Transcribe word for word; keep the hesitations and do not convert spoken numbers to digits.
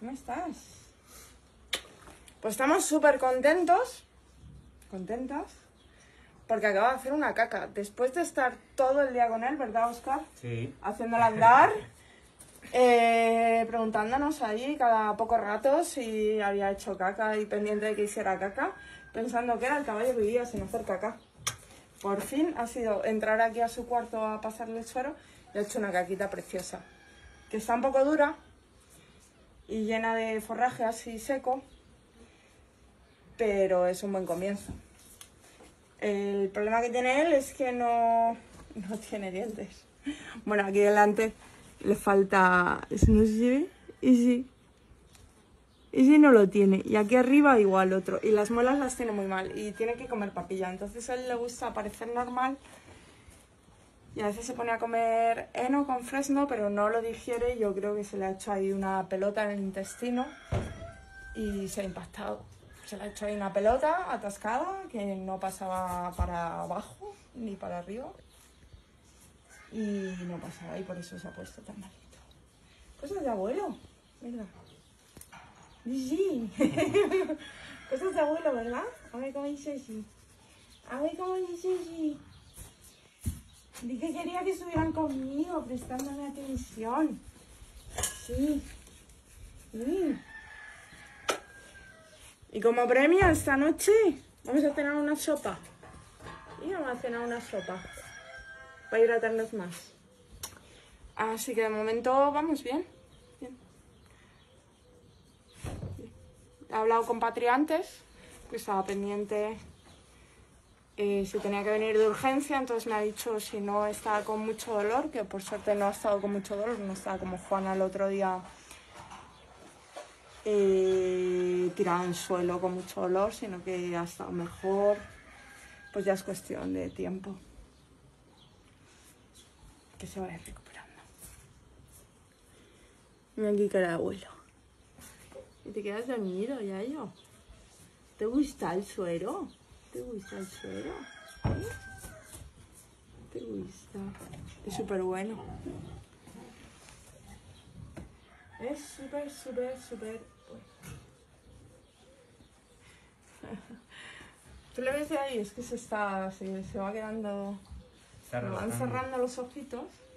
¿Cómo estás? Pues estamos súper contentos, contentas, porque acaba de hacer una caca. Después de estar todo el día con él, ¿verdad, Óscar? Sí. Haciéndole andar, eh, preguntándonos ahí cada poco rato si había hecho caca y pendiente de que hiciera caca, pensando que era el caballo que vivía sin hacer caca. Por fin ha sido entrar aquí a su cuarto a pasarle el suero y ha hecho una caquita preciosa, que está un poco dura y llena de forraje así seco, pero es un buen comienzo. El problema que tiene él es que no, no tiene dientes. Bueno, aquí delante le falta, no sé si ve, y sí, y sí no lo tiene, y aquí arriba igual otro, y las muelas las tiene muy mal y tiene que comer papilla, entonces a él le gusta parecer normal y a veces se pone a comer heno con fresno, pero no lo digiere. Yo creo que se le ha hecho ahí una pelota en el intestino y se ha impactado. Se le ha hecho ahí una pelota atascada que no pasaba para abajo ni para arriba y no pasaba, y por eso se ha puesto tan malito. Cosas de abuelo, ¿verdad? Sí. Cosas de abuelo, ¿verdad? A ver cómo dice sí. A ver cómo dice sí. Dije que quería que estuvieran conmigo, prestándome atención. Sí. Sí. Y como premio esta noche vamos a cenar una sopa. Y vamos a cenar una sopa para hidratarnos más. Así que de momento vamos bien. Bien. He hablado con Patri antes, que estaba pendiente eh, si tenía que venir de urgencia, entonces me ha dicho si no estaba con mucho dolor, que por suerte no ha estado con mucho dolor, no estaba como Juana el otro día eh, tirada en el suelo con mucho dolor, sino que ha estado mejor. Pues ya es cuestión de tiempo que se vaya recuperando. Mira aquí cara de abuelo. ¿Y te quedas dormido, Yayo? ¿Te gusta el suero? ¿Te gusta el suero? ¿Eh? ¿Te gusta? Es súper bueno. Es súper, súper, súper bueno. Tú le ves de ahí, es que se está, se, se va quedando, se van cerrando los ojitos